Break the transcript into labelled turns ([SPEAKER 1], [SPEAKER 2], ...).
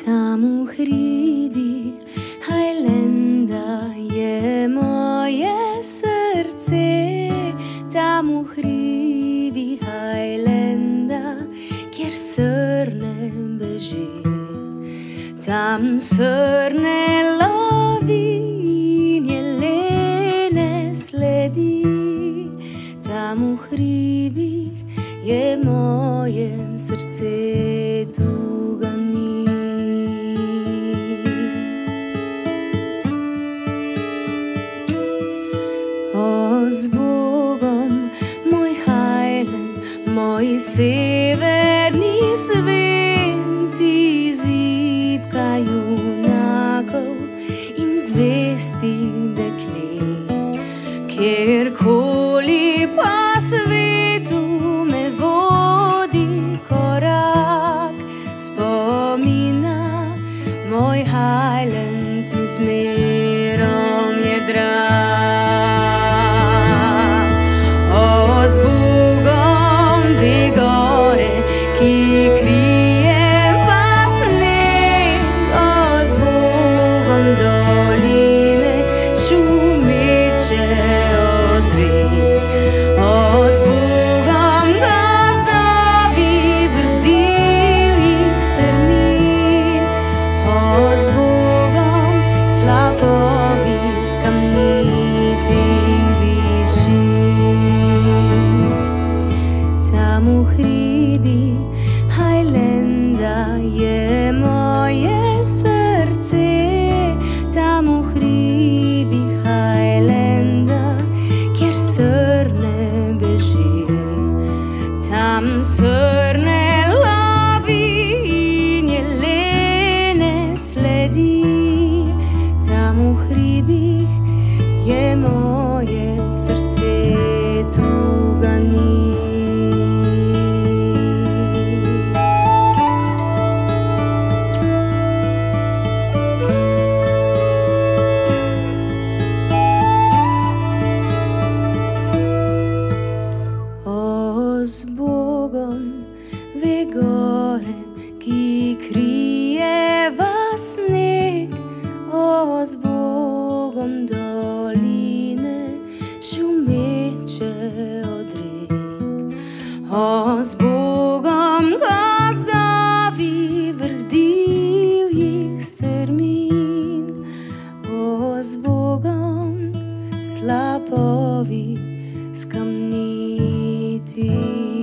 [SPEAKER 1] Tam u hribi Highlanda je moje srce, tam u hribi Highlanda, kjer srne beži, tam srne lovi in jelene sledi, tam u hribih je moje srce, tu ga ni. O, z Bogom, moj Highland, moj severni sveti, zibka junakov in zvestih deklet, kjerkoli pa svetu me vodi korak spomina, moj Highland mi zmerom je drag. O, z Bogom, dve gore, ki krijeva sneg, o, z Bogom, doline šumeče od rek, o, z Bogom, gozdovi vrh divjih strmin, o, z Bogom, slapovi s kamnitih višin. Tam u hribi Highlanda je moje srce, tam u hribi Highlanda, kjer srne beži, tam srne lovi in jelene sledi, tam u hribih je moje srce, tu ga ni. O, z Bogom, dve gore, ki krijeva sneg, o, z Bogom, doline šumeče od rek, o, z Bogom, gozdovi vrh divjih strmin, o, z Bogom, slapovi s kamnitih